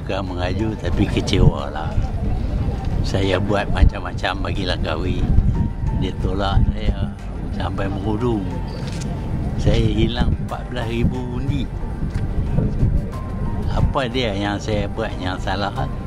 bukan mengaju tapi kecewa lah. Saya buat macam-macam bagi Langkawi, dia tolak saya sampai merudum. Saya hilang 14,000 undi. Apa dia yang saya buat yang salah?